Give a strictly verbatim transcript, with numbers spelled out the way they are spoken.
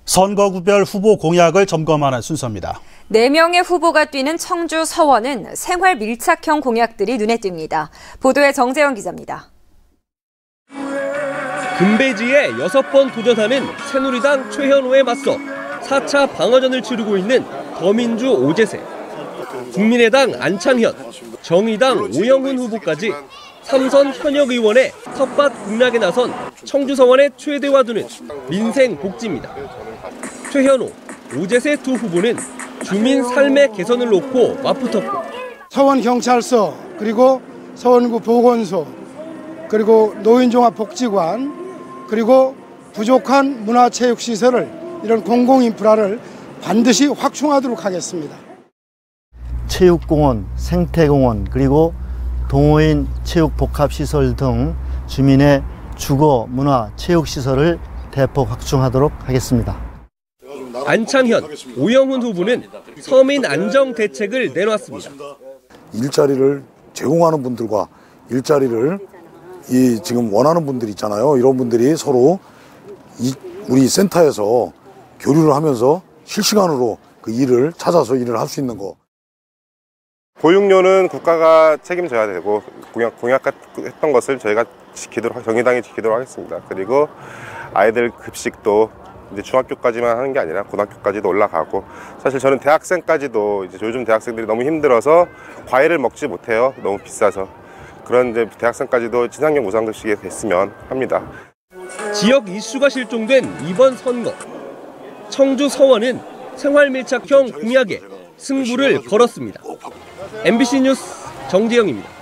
선거구별 후보 공약을 점검하는 순서입니다. 네 명의 후보가 뛰는 청주 서원은 생활 밀착형 공약들이 눈에 띕니다. 보도에 정재영 기자입니다. 금배지에 여섯 번 도전하는 새누리당 최현호에 맞서 사 차 방어전을 치르고 있는 더민주 오재세, 국민의당 안창현, 정의당 오영훈 후보까지 삼선 현역 의원의 텃밭 공략에 나선 청주 서원의 최대화 두는 민생 복지입니다. 최현호, 오재세 두 후보는 주민 삶의 개선을 놓고 맞붙었고 서원경찰서, 그리고 서원구 보건소, 그리고 노인종합복지관, 그리고 부족한 문화체육시설을 이런 공공인프라를 반드시 확충하도록 하겠습니다. 체육공원, 생태공원, 그리고 동호인 체육복합시설 등 주민의 주거, 문화, 체육시설을 대폭 확충하도록 하겠습니다. 안창현, 오영훈 후보는 서민 안정 대책을 내놨습니다. 일자리를 제공하는 분들과 일자리를 이 지금 원하는 분들 있잖아요. 이런 분들이 서로 이 우리 센터에서 교류를 하면서 실시간으로 그 일을 찾아서 일을 할 수 있는 거. 보육료는 국가가 책임져야 되고 공약, 공약했던 것을 저희가 지키도록, 정의당이 지키도록 하겠습니다. 그리고 아이들 급식도 이제 중학교까지만 하는 게 아니라 고등학교까지도 올라가고, 사실 저는 대학생까지도 이제 요즘 대학생들이 너무 힘들어서 과일을 먹지 못해요. 너무 비싸서. 그런 이제 대학생까지도 친환경 무상급식이 됐으면 합니다. 지역 이슈가 실종된 이번 선거. 청주 서원은 생활밀착형 공약에 승부를 걸었습니다. 엠비씨 뉴스 정재영입니다.